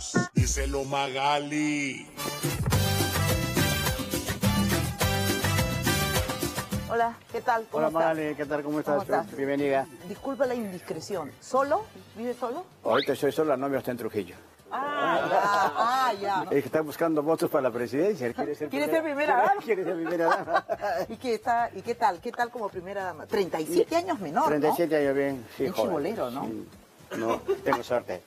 Díselo, Magali. Hola, ¿qué tal? ¿Cómo Hola, estás? Magali, ¿qué tal? ¿Cómo estás? ¿Cómo estás? Bienvenida. Disculpa la indiscreción. ¿Solo? ¿Vive solo? Ahorita soy solo, la novia está en Trujillo. Ya. Es que está buscando votos para la presidencia. Él quiere ser primera dama? Quiere ser primera dama. ¿Y qué tal? ¿Qué tal como primera dama? 37 años menor, 37 años, bien. Sí, un joven. chibolero, ¿no? Sí. No, tengo suerte.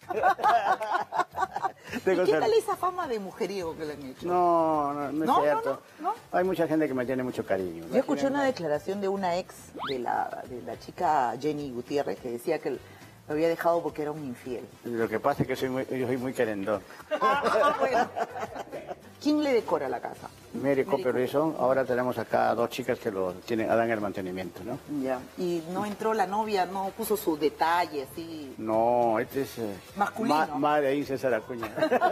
¿Y qué tal esa fama de mujeriego que le han hecho? No es cierto. No. Hay mucha gente que me tiene mucho cariño. Yo escuché una declaración de una ex de la chica Jenny Gutiérrez que decía que lo había dejado porque era un infiel. Lo que pasa es que yo soy muy querendón. Bueno. ¿Quién le decora la casa? Mary Cooper Wilson. Ahora tenemos acá dos chicas que dan el mantenimiento, ¿no? Ya. Y no entró la novia, no puso su detalle así. No, este es... Masculino. Madre ahí, César Acuña.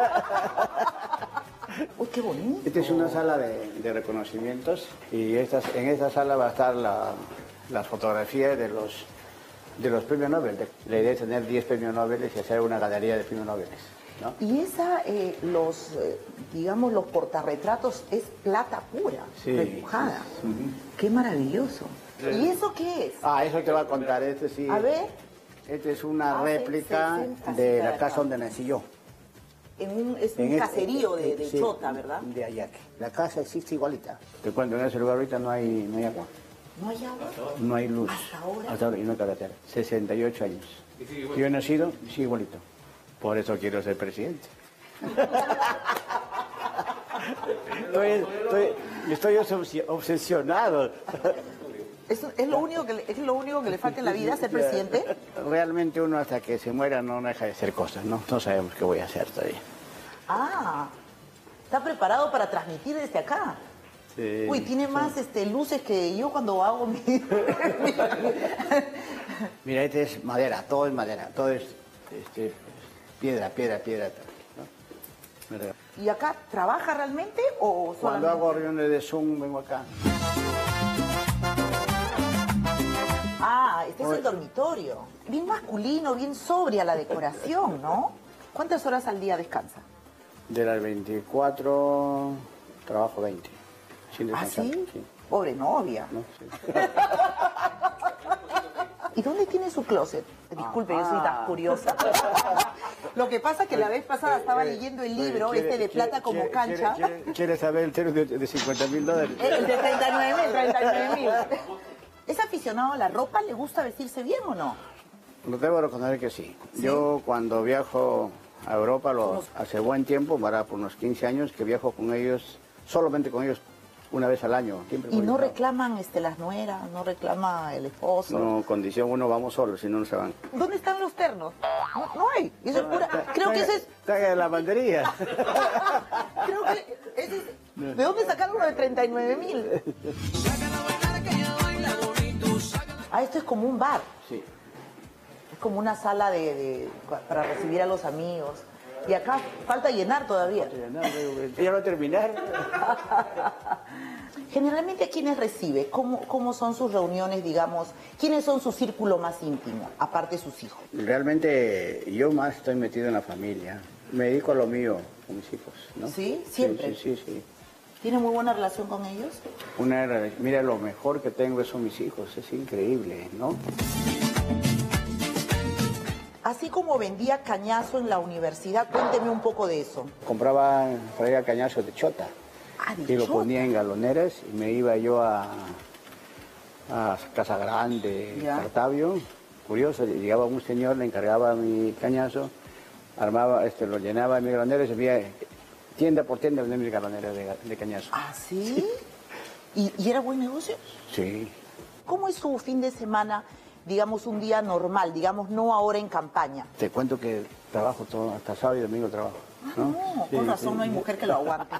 Uy, qué bonito. Esta es una sala de reconocimientos y en esta sala va a estar las fotografías de los premios Nobel. La idea es tener 10 premios Nobel y hacer una galería de premios Nobel, ¿no? Y digamos, los portarretratos es plata pura, Sí, repujada. sí. Qué maravilloso. ¿Y eso qué es? Eso te va a contar. Este sí. A ver. Esta es una Hace réplica 60 de la acá. casa donde nací yo. Es un caserío de sí, Chota, ¿verdad? De Ayaque. La casa existe igualita. Te cuento, en ese lugar ahorita no hay agua. ¿No hay agua? No hay luz. ¿Hasta ahora? Y no hay carretera. 68 años. Yo he nacido, sí, igualito. Por eso quiero ser presidente. Estoy obsesionado. ¿Es lo único que le falta en la vida, ser presidente? Realmente uno hasta que se muera no deja de hacer cosas, ¿no? No sabemos qué voy a hacer todavía. ¿Está preparado para transmitir desde acá? Sí, Uy, tiene más luces que yo cuando hago mi... Mira, este es madera, todo es madera, todo es piedra, ¿no? ¿Y acá trabaja realmente o solamente? Cuando hago reuniones de Zoom vengo acá. Este es el dormitorio. Bien masculino, bien sobria la decoración, ¿no? ¿Cuántas horas al día descansa? De las 24, trabajo 20. Sin descansar. ¿Sí? Sí. Pobre novia. ¿No? Sí. ¿Y dónde tiene su closet? Disculpe, yo soy tan curiosa. Lo que pasa es que la vez pasada estaba leyendo el libro, de plata como cancha. ¿Quiere saber el tero de $50,000? El de 39.000. ¿Es aficionado a la ropa? ¿Le gusta vestirse bien o no? Lo debo reconocer que sí. Yo cuando viajo a Europa, hace buen tiempo, por unos 15 años, que viajo con ellos, solamente con ellos, una vez al año. ¿Y no reclaman las nueras? ¿No reclama el esposo? No, condición uno, vamos solos, si no, no se van. ¿Dónde están los ternos? No hay. Eso es pura... Creo que ese es... Está en la lavandería. Creo que ese es... ¿De dónde sacaron uno de 39.000? Esto es como un bar. Sí. Es como una sala para recibir a los amigos. Y acá falta llenar todavía. Ya va a terminar. Generalmente, ¿a quiénes recibe? ¿Cómo son sus reuniones, digamos? ¿Quiénes son su círculo más íntimo, aparte de sus hijos? Realmente, yo más estoy metido en la familia. Me dedico a lo mío, con mis hijos, ¿no? ¿Sí? ¿Siempre? Sí. ¿Tiene muy buena relación con ellos? Mira, lo mejor que tengo son mis hijos. Es increíble, ¿no? Así como vendía cañazo en la universidad, cuénteme un poco de eso. Traía cañazo de Chota. De y lo Chota. ponía en galoneras y me iba yo a Casa Grande, Cartavio. Curioso, llegaba un señor, le encargaba mi cañazo, lo llenaba en mi galonera y se veía tienda por tienda vender mis galoneras de cañazo. ¿Sí? ¿Y era buen negocio? Sí. ¿Cómo es su fin de semana, digamos, un día normal, digamos, no ahora en campaña? Te cuento que trabajo todo, hasta sábado y domingo trabajo. ¿no? Con razón no hay mujer que lo aguante.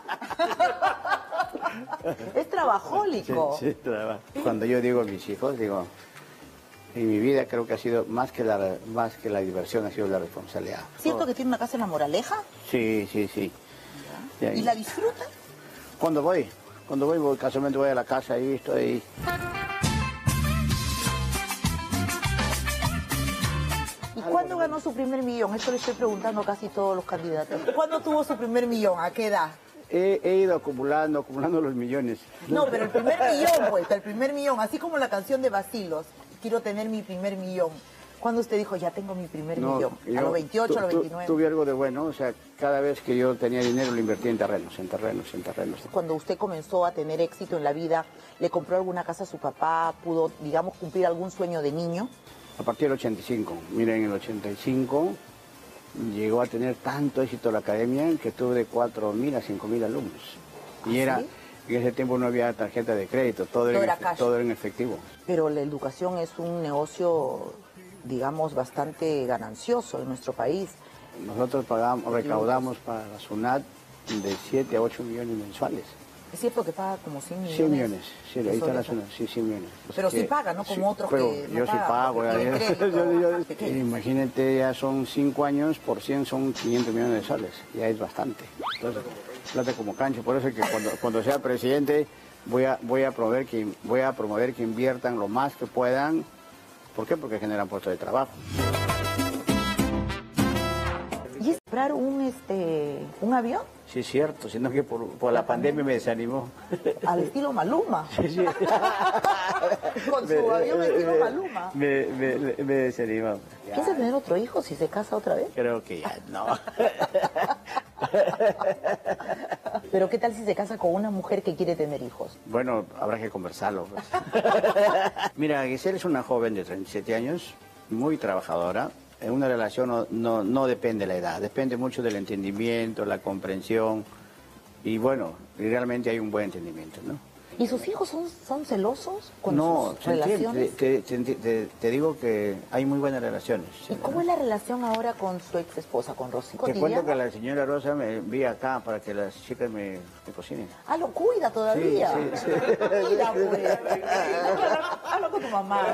Es trabajólico. Sí, trabajo. Cuando yo digo a mis hijos, digo, en mi vida creo que ha sido más que la diversión, ha sido la responsabilidad. ¿Cierto que tiene una casa en La Moraleja? Sí. ¿Y la disfruta? Cuando voy, casualmente voy a la casa y estoy... ¿Y cuándo ganó su primer millón? Esto le estoy preguntando a casi todos los candidatos. ¿Cuándo tuvo su primer millón? ¿A qué edad? He ido acumulando los millones. No, pero el primer millón, pues, el primer millón. Así como la canción de Bacilos, quiero tener mi primer millón. ¿Cuándo usted dijo, ya tengo mi primer millón? ¿A los 28, a los 29? Tuve algo de bueno, o sea, cada vez que yo tenía dinero lo invertía en terrenos. Cuando usted comenzó a tener éxito en la vida, ¿le compró alguna casa a su papá? ¿Pudo, digamos, cumplir algún sueño de niño? A partir del 85, mira, en el 85 llegó a tener tanto éxito la academia que tuve de 4.000 a 5.000 alumnos. Y era, ¿sí? En ese tiempo no había tarjeta de crédito, todo era en efectivo. Pero la educación es un negocio, digamos, bastante ganancioso en nuestro país. Nosotros recaudamos para la SUNAT de 7 a 8 millones mensuales. Es cierto que paga como 100 millones. 100 millones, sí, ahí está la SUNAT, sí, 100 millones. Pero sí paga, ¿no? Como otros que no yo sí pago. Imagínate, ya son 5 años, por 100 son 500 millones de soles, ya es bastante. Entonces, plata como cancha, por eso es que cuando sea presidente voy a promover que inviertan lo más que puedan. ¿Por qué? Porque generan puestos de trabajo. ¿Y es comprar un avión? Sí, es cierto, sino que por la pandemia me desanimó. Al estilo Maluma. Sí. Con su avión estilo Maluma. Me desanimó. ¿Piensa tener otro hijo si se casa otra vez? Creo que ya no. Pero ¿qué tal si se casa con una mujer que quiere tener hijos? Bueno, habrá que conversarlo. Pues. Mira, Giselle es una joven de 37 años, muy trabajadora. En una relación no depende la edad, depende mucho del entendimiento, la comprensión. Y bueno, realmente hay un buen entendimiento, ¿no? ¿Y sus hijos son celosos con sus relaciones? Te digo que hay muy buenas relaciones. ¿Y cómo es la relación ahora con su ex esposa, con Rosy? Te cuento que la señora Rosa me envía acá para que las chicas me cocinen. Ah, lo cuida todavía. Sí. Cuida, pues. Habla con tu mamá.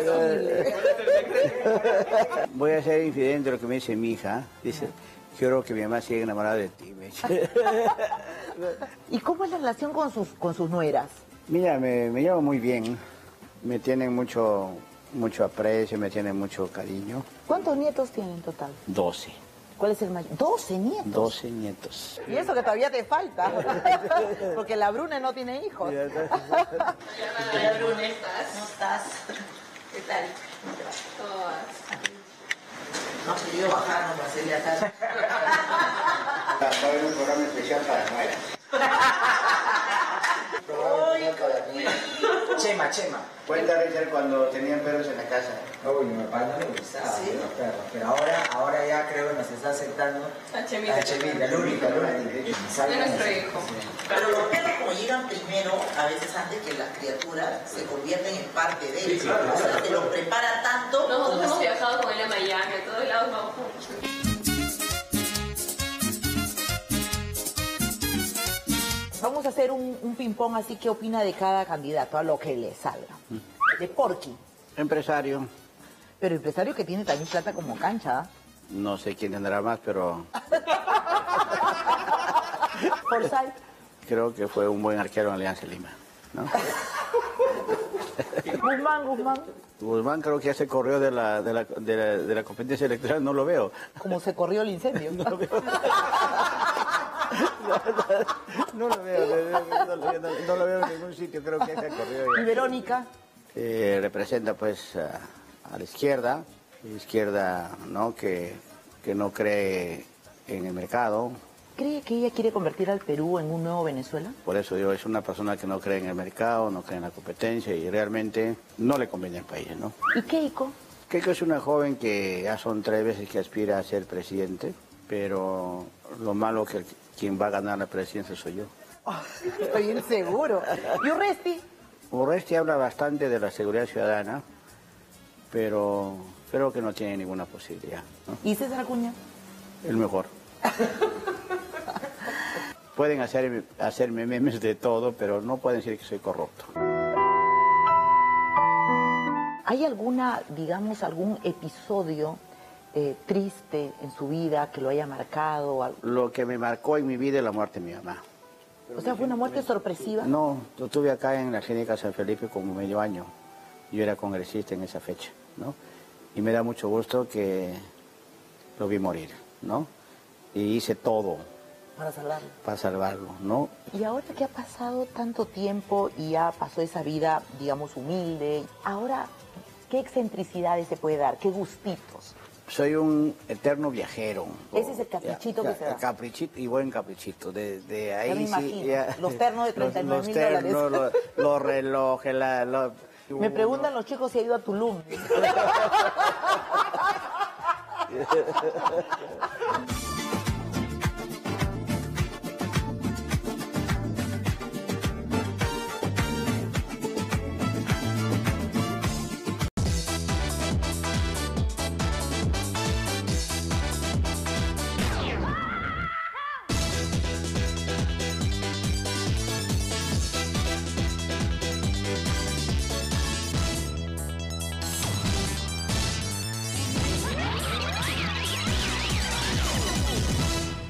Voy a ser infiel de lo que me dice mi hija. Dice, quiero que mi mamá siga enamorada de ti. Me dice. ¿Y cómo es la relación con sus nueras? Mira, me llevo muy bien. Me tienen mucho aprecio, me tienen mucho cariño. ¿Cuántos nietos tienen en total? 12. ¿Cuál es el mayor? 12 nietos. 12 nietos. Y eso que todavía te falta. Porque la Brune no tiene hijos. Hola Brune, ¿cómo estás? ¿Qué tal? ¿Cómo vas? No se dio bajar, no pasé de acá. Va a haber un programa especial para nuevas. Chema. Cuenta, Richard, cuando tenían perros en la casa. Uy, mi papá no le gustaba los perros, pero ahora ya creo que nos está aceptando A Chemita. el único. De nuestro hijo. Pero los perros como llegan primero, a veces antes que las criaturas, se convierten en parte de él. O sea, se los prepara tanto. Nosotros hemos viajado con él a Miami, a todos lados vamos juntos. Vamos a hacer un ping-pong, así que opina de cada candidato, a lo que le salga. De Porky. Empresario. Pero empresario que tiene también plata como cancha. No sé quién tendrá más, pero Forsyth. creo que fue un buen arquero en Alianza Lima, ¿no? Guzmán. Guzmán creo que ya se corrió de la competencia electoral, no lo veo. Como se corrió el incendio. No lo veo, no lo veo en ningún sitio, creo que se ha corrido Y ya. Verónica. Representa pues a la izquierda, ¿no? Que no cree en el mercado. ¿Cree que ella quiere convertir al Perú en un nuevo Venezuela? Por eso digo, es una persona que no cree en el mercado, no cree en la competencia y realmente no le conviene al país, ¿no? ¿Y Keiko? Keiko es una joven que ya son 3 veces que aspira a ser presidente, pero lo malo que quien va a ganar la presidencia soy yo. Estoy inseguro. ¿Y Urresti? Urresti habla bastante de la seguridad ciudadana, pero creo que no tiene ninguna posibilidad, ¿no? ¿Y César Acuña? El mejor. Pueden hacerme memes de todo, pero no pueden decir que soy corrupto. ¿Hay algún episodio triste en su vida que lo haya marcado? Lo que me marcó en mi vida es la muerte de mi mamá. O sea, ¿fue una muerte sorpresiva? No, lo tuve acá en la clínica San Felipe como medio año. Yo era congresista en esa fecha, ¿no? Y me da mucho gusto que lo vi morir, ¿no? Y hice todo para salvarlo, ¿no? Y ahora que ha pasado tanto tiempo y ya pasó esa vida, digamos, humilde, ahora, ¿qué excentricidades se puede dar? ¿Qué gustitos? Soy un eterno viajero. Ese es el caprichito que se da. Caprichito y buen caprichito. De ahí ya me imagino. Ya, los ternos de $39,000. Los relojes, Me preguntan los chicos si ha ido a Tulum.